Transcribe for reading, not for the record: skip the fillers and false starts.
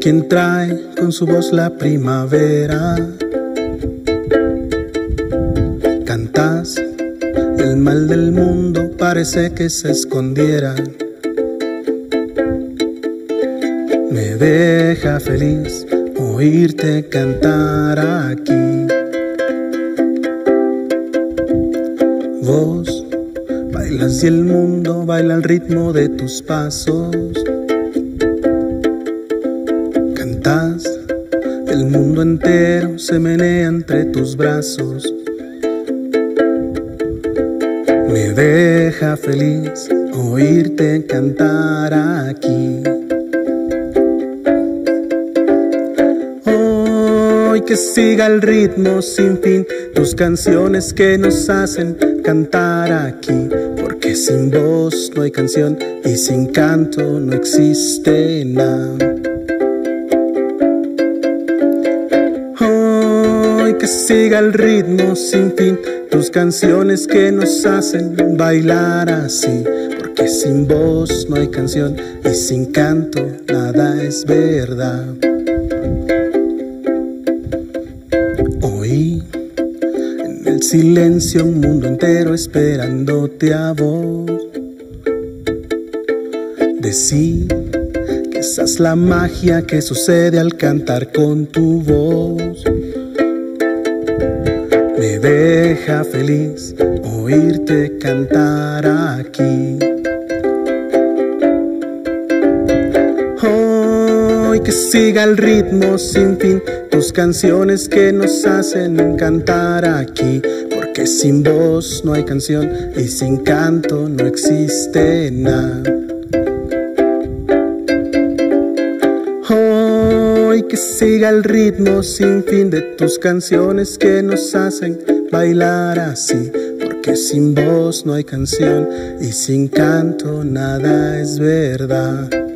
quien trae con su voz la primavera. Cantas, el mal del mundo parece que se escondiera. Me deja feliz oírte cantar aquí. Vos bailas y el mundo baila al ritmo de tus pasos. Cantas, el mundo entero se menea entre tus brazos. Me deja feliz oírte cantar aquí. Hoy que siga el ritmo sin fin, tus canciones que nos hacen cantar aquí. Porque sin voz no hay canción y sin canto no existe nada. Hoy que siga el ritmo sin fin, tus canciones que nos hacen bailar así. Porque sin voz no hay canción y sin canto nada es verdad. Oí en el silencio un mundo entero esperándote a vos. Decí que esa es la magia que sucede al cantar con tu voz. Me deja feliz oírte cantar aquí. Hoy que siga el ritmo sin fin, tus canciones que nos hacen cantar aquí. Porque sin voz no hay canción y sin canto no existe nada. Hoy que siga el ritmo sin fin de tus canciones que nos hacen bailar así. Porque sin voz no hay canción y sin canto nada es verdad.